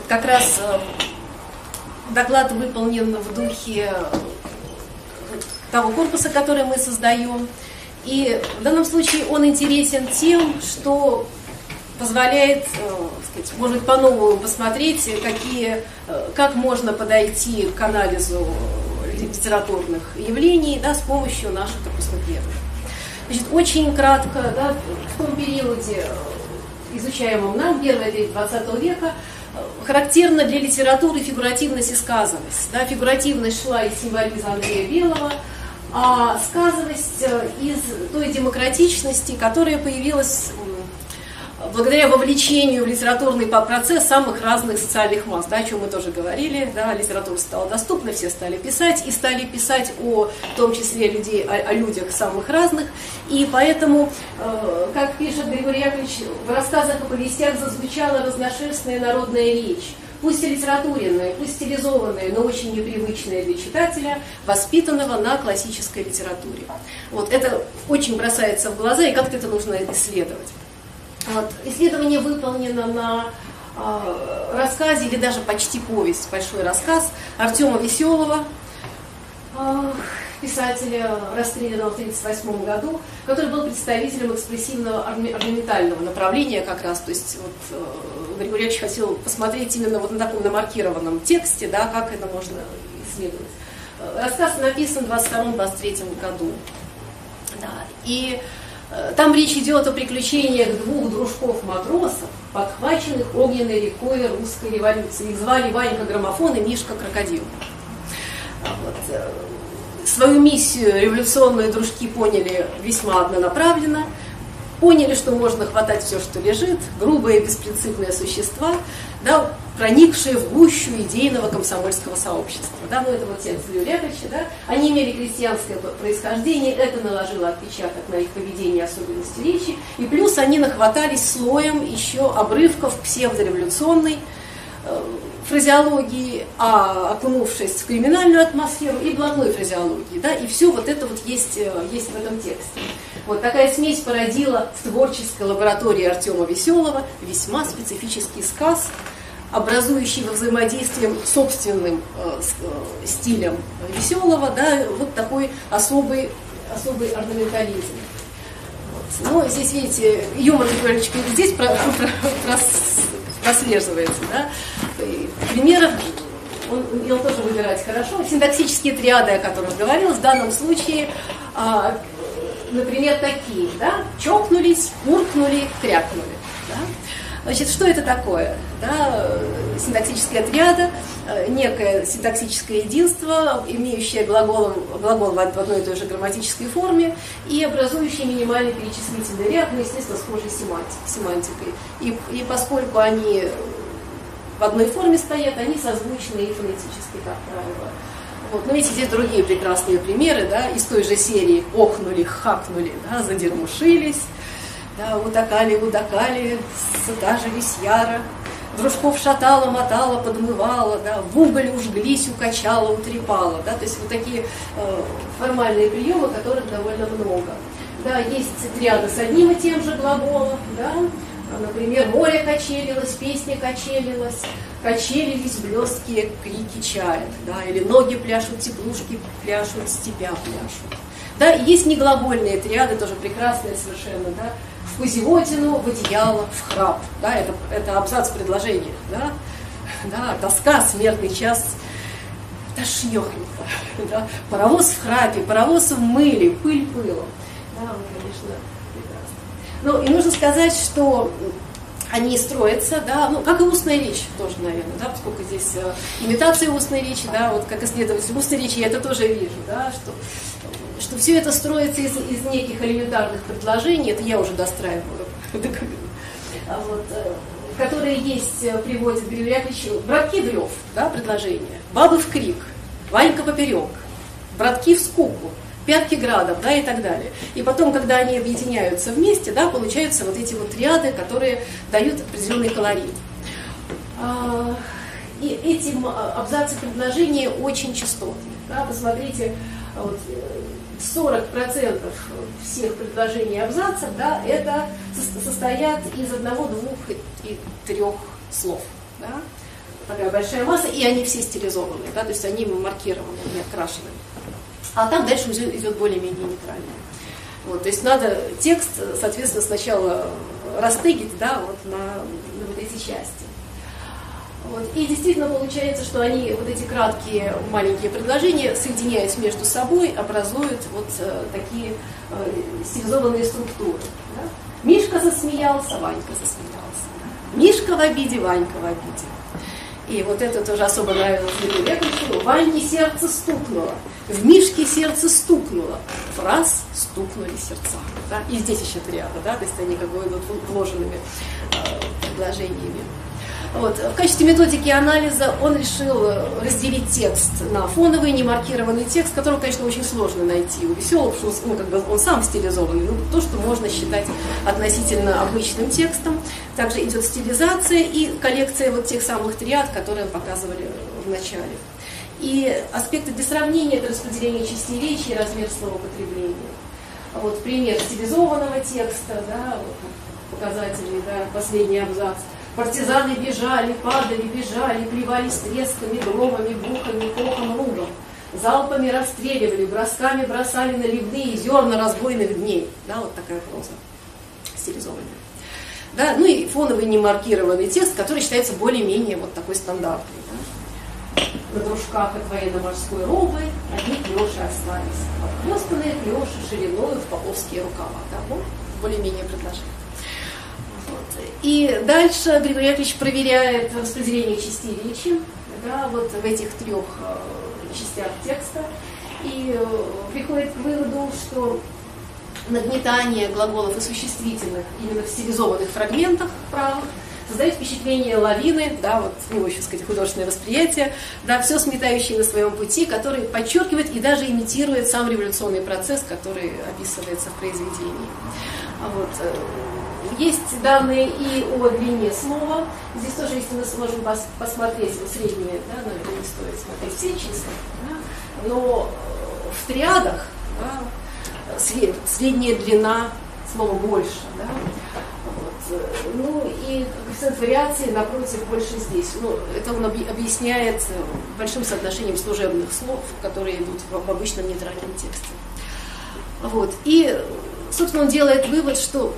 как раз доклад выполнен в духе того корпуса, который мы создаем. И в данном случае он интересен тем, что позволяет, сказать, может быть, по-новому посмотреть, как можно подойти к анализу литературных явлений, да, с помощью наших корпусных методов. Значит, очень кратко, да, в том периоде, изучаемом нам, первая треть XX века, характерна для литературы фигуративность и сказанность. Да, фигуративность шла из символизма Андрея Белого, а сказанность из той демократичности, которая появилась благодаря вовлечению в литературный процесс самых разных социальных масс, да, о чем мы тоже говорили, да, литература стала доступна, все стали писать, и стали писать в том числе о людях самых разных, и поэтому, как пишет Григорий Яковлевич, в рассказах и повестях зазвучала разношерстная народная речь, пусть и литературенная, пусть стилизованная, но очень непривычная для читателя, воспитанного на классической литературе. Вот, это очень бросается в глаза, и как-то это нужно исследовать. Вот. Исследование выполнено на рассказе, или даже почти повесть, большой рассказ Артема Веселого, писателя, расстрелянного в 1938 году, который был представителем экспрессивного орнаментального направления как раз. То есть вот, Григорий Яковлевич хотел посмотреть именно вот на таком намаркированном тексте, да, как это можно исследовать. Рассказ написан в 1922-1923 году. Да, и там речь идет о приключениях двух дружков-матросов, подхваченных огненной рекой русской революции. Их звали Ванька Граммофон и Мишка Крокодил. Вот. Свою миссию революционные дружки поняли весьма однонаправленно, поняли, что можно хватать все, что лежит, грубые беспринципные существа, да, проникшие в гущу идейного комсомольского сообщества. Да, ну это вот текст Григория Яковлевича, да. Они имели крестьянское происхождение, это наложило отпечаток на их поведение, особенности речи, и плюс они нахватались слоем еще обрывков псевдореволюционной фразеологии, окунувшись в криминальную атмосферу, и блатной фразеологии. Да, и все вот это вот есть в этом тексте. Вот такая смесь породила в творческой лаборатории Артема Веселого весьма специфический сказ, образующий во взаимодействии собственным стилем Веселого, да, вот такой особый орнаментализм. Вот. Но здесь, видите, юмор немножечко здесь прослеживается. Да. Примеров он тоже выбирать хорошо. Синтаксические триады, о которых говорилось, в данном случае, например, такие, да, чокнулись, уркнули, крякнули. Да. Значит, что это такое? Да, синтаксическая триада, некое синтаксическое единство, имеющее глагол в одной и той же грамматической форме и образующее минимальный перечислительный ряд, но, естественно, схожей семантикой. И поскольку они в одной форме стоят, они созвучны и фонетически, как правило. Вот. Но видите, здесь другие прекрасные примеры, да, из той же серии охнули, хакнули, да, задермушились. Да, удакали, сатажились яро, дружков шатала, мотала, подмывала, да, в уголь ужглись, укачала, утрепала. Да, то есть вот такие формальные приемы, которых довольно много. Да, есть триады с одним и тем же глаголом, да, например, море качелилось, песня качелилась, качелились блесткие крики чаек, да, или ноги пляшут, теплушки пляшут, степя пляшут. Да, есть неглагольные триады, тоже прекрасные совершенно, да, в позевотину, в одеяло, в храп, да, это абзац предложения, да, да, тоска, смертный час, тошнёхонько, да, паровоз в храпе, паровоз в мыле, пыль пылом, да, конечно, прекрасно. Ну, и нужно сказать, что они строятся, да, ну, как и устная речь тоже, наверное, да, поскольку здесь имитация устной речи, да, вот как исследователь устной речи я это тоже вижу, да, что все это строится из неких элементарных предложений, это я уже достраиваю, вот, которые есть, приводит Григорий Яковлевич, братки в рев, да, предложение, бабы в крик, Ванька поперек, братки в скуку, пятки градом, да, и так далее. И потом, когда они объединяются вместе, да, получаются вот эти вот триады, которые дают определенный колорит. И эти абзацы предложения очень частотные. Да, посмотрите, вот, 40% всех предложений абзацев, да, это состоят из 1, 2 и 3 слов. Да? такая большая масса, и они все стилизованные, да, то есть они маркированы, не окрашены. А там дальше уже идет более-менее нейтрально. Вот, то есть надо текст, соответственно, сначала растыгить, да, вот на вот эти части. Вот. И действительно получается, что они, вот эти краткие маленькие предложения, соединяясь между собой, образуют вот такие стилизованные структуры. Да? Мишка засмеялся, Ванька засмеялся. Мишка в обиде, Ванька в обиде. И вот это тоже особо нравилось Дмитрию Яковлевичу. Ваньке сердце стукнуло, в Мишке сердце стукнуло. В раз стукнули сердца. Да? И здесь еще триада, да? То есть они как бы идут вложенными предложениями. Вот. В качестве методики анализа он решил разделить текст на фоновый, немаркированный текст, который, конечно, очень сложно найти у Веселого, потому что как бы он сам стилизованный, но то, что можно считать относительно обычным текстом. Также идет стилизация и коллекция вот тех самых триад, которые показывали в начале. И аспекты для сравнения – это распределение частей речи и размер словопотребления. Вот пример стилизованного текста, да, вот, показатели, да, последний абзац. Партизаны бежали, падали, бежали, плевались тресками, громами, бухами, кохом, лугом. Залпами расстреливали, бросками бросали наливные зерна разбойных дней. Да, вот такая проза стилизованная. Да, ну и фоновый немаркированный текст, который считается более-менее вот такой стандартный. Да. На дружках от военно-морской робы одни клёши остались. Обхлёстанные клёши шириною в поповские рукава. Да, вот более-менее предложение. И дальше Григорий Яковлевич проверяет распределение частей речи, да, вот в этих трех частях текста, и приходит к выводу, что нагнетание глаголов и существительных именно в стилизованных фрагментах правых создает впечатление лавины, да, вот у него еще, сказать, художественное восприятие, да, все сметающее на своем пути, который подчеркивает и даже имитирует сам революционный процесс, который описывается в произведении. Вот. Есть данные и о длине слова. Здесь тоже, если мы сможем посмотреть вот средние, да, наверное, не стоит смотреть все числа, да, но в триадах, да, средняя длина слова больше. Да, вот, ну и коэффициент вариации, напротив, больше здесь. Ну, это он объясняет большим соотношением служебных слов, которые идут в обычном нейтральном тексте. Вот, и, собственно, он делает вывод, что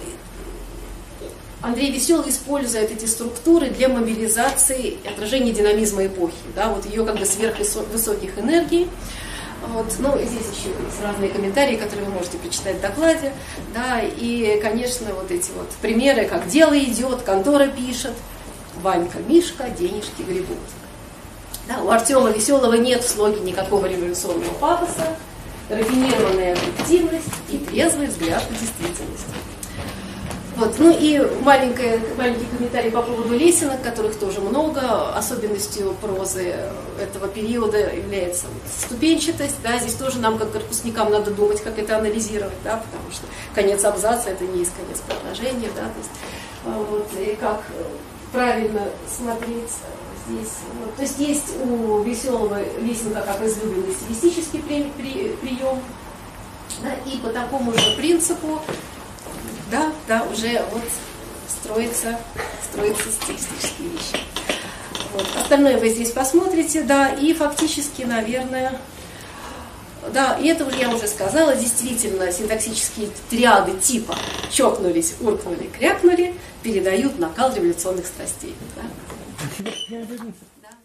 Андрей Веселый использует эти структуры для мобилизации и отражения динамизма эпохи, да, вот ее как бы сверхвысоких энергий. Вот, ну, и здесь еще есть разные комментарии, которые вы можете прочитать в докладе, да, и, конечно, вот эти вот примеры, как дело идет, контора пишет, Ванька, Мишка, денежки гребут. Да, у Артема Веселого нет в слоге никакого революционного пафоса, рафинированная объективность и трезвый взгляд на действительность. Вот. Ну и маленький комментарий по поводу лесенок, которых тоже много. Особенностью прозы этого периода является ступенчатость. Да, здесь тоже нам, как корпусникам, надо думать, как это анализировать, да, потому что конец абзаца – это не есть конец предложения. Да, то есть, вот, и как правильно смотреть здесь. Вот. То есть есть у Веселого лесенка как излюбленный стилистический прием, да, и по такому же принципу да, уже вот строятся стилистические вещи. Вот. Остальное вы здесь посмотрите, да, и фактически, наверное, да, и это уже я уже сказала, действительно, синтаксические триады типа чокнулись, уркнули, крякнули передают накал революционных страстей. Да?